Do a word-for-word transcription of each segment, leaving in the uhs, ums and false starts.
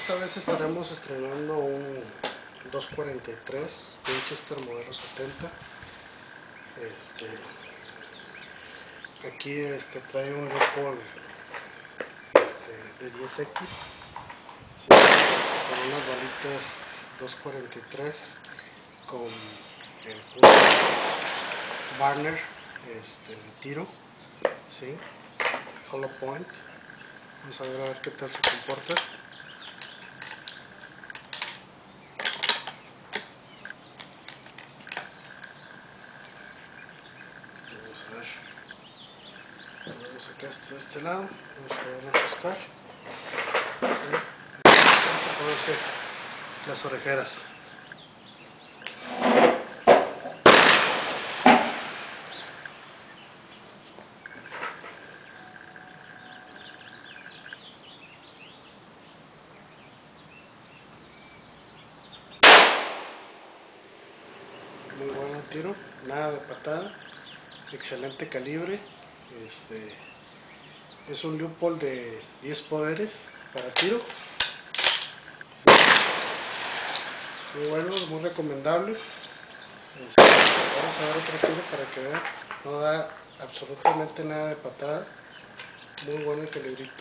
esta vez estaremos estrenando un dos cuarenta y tres Winchester modelo setenta. Este, aquí este, trae un Leupold este, de diez equis, ¿sí? Con unas balitas dos cuarenta y tres con eh, un Barner este, de tiro, ¿sí? Hollow point. Vamos a ver a ver qué tal se comporta. Vamos a ver. Vamos a sacar esto de este lado. Vamos a poder ajustar. ¿Sí? Vamos a ponerse las orejeras. Muy bueno el tiro, nada de patada, excelente calibre. Este, es un Leupold de diez poderes para tiro. Sí. Muy bueno, muy recomendable. Este, vamos a ver otro tiro para que vean. No da absolutamente nada de patada. Muy bueno el calibrito.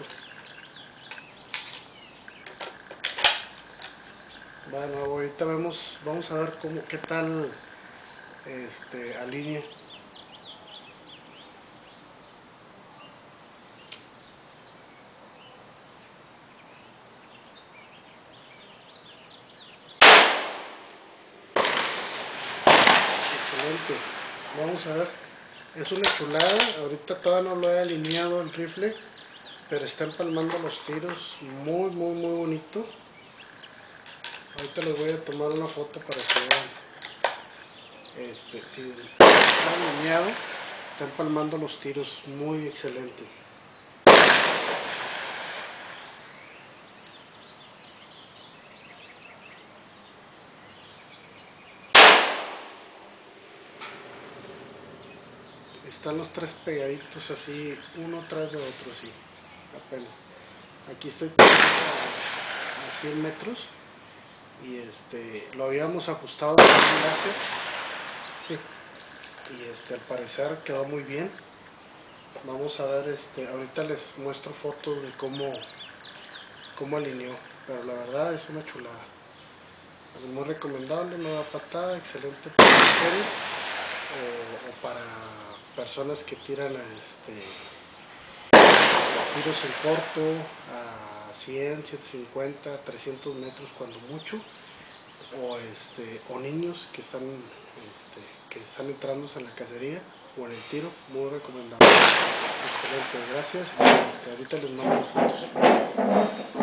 Bueno, ahorita vemos, vamos a ver cómo, qué tal este, alinea. Excelente. Vamos a ver. Es una chulada. Ahorita todavía no lo he alineado el rifle, pero está empalmando los tiros muy muy muy bonito. Ahorita les voy a tomar una foto para que vean. Este, si está alineado, está empalmando los tiros muy excelente. Están los tres pegaditos así, uno tras de otro, así, apenas. Aquí estoy a cien metros y este, lo habíamos ajustado con un láser, sí, y este, al parecer quedó muy bien. Vamos a ver, este, ahorita les muestro fotos de cómo, cómo alineó, pero la verdad es una chulada. Es muy recomendable, no da patada, excelente para mujeres o, o para personas que tiran a este, tiros en corto a cien, ciento cincuenta, trescientos metros cuando mucho, o, este, o niños que están, este, que están entrando en la cacería o en el tiro. Muy recomendable. Excelente, gracias. Y este, ahorita les mando las fotos.